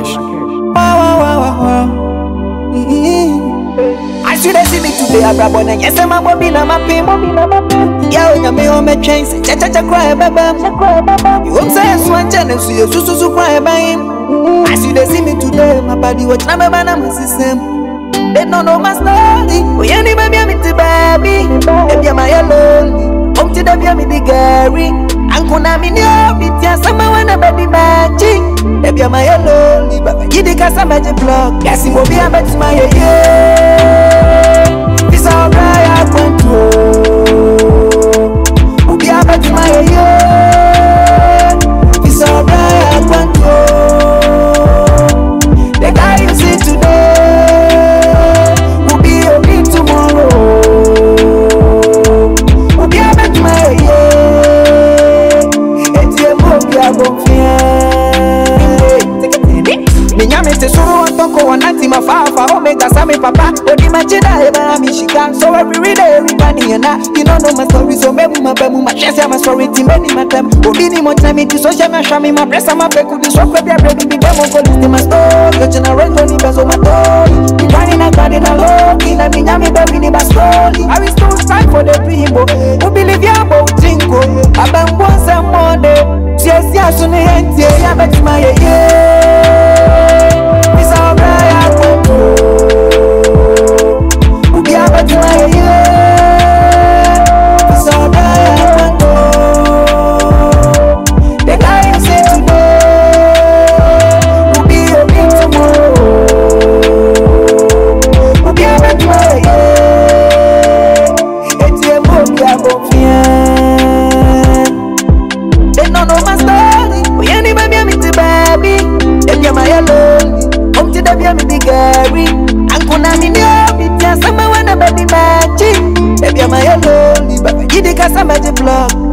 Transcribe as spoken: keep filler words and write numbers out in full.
Marrakesh. Wow, wow, wow, wow, wow. Mm-hmm. I should have seen me today, I grab on and yes, I'm a bobby, I'm a pim. Yeah, when you're on my chain, say, cha cha cha, cry, baba. You won't say, swan channel, so you're so so cry by him. I should have seen me today, my body, watch number man, I'm a system. They don't know my story. We ain't even be a meet baby. If you're my alone, come to the be a meet the Gary. I'm gonna be near me, yeah, someone wanna be magic. If you're my alone, but you think I'm magic block. Yes, it will be a bet my yeah. It's alright, I control. Will be a bet my yeah. It's alright, I control. The guy you see today will be a bit tomorrow. Will be a bet my yeah. It's a book, I won't fear. Minyame te suru antoko wanati mafafa omega same papa odi machida eba mishika so every day everybody na you don't know my story so me my bemu my chest my story ti many my time obi ni mo time ti social me shame my press my peku di so kwebia baby bi demo go this my story your generation ni bezo my story you running na body na low na minyame baby ni my story I will still fight for the people who believe ya bo tingo abambo some money yes yes so ne enti ya bet my yeah. It's alright, I control. We'll be able to my yeah. It's alright, I control. The guy you see today will be your big tomorrow. We'll be able to my yeah. It's your book, I won't fear. They don't know my story. We ain't even be a meet baby. If you're my alone, come to the be a meet Gary. I'm gonna be near me, yeah, someone wanna be magic. If you're my alone, but you think I'm a magic block.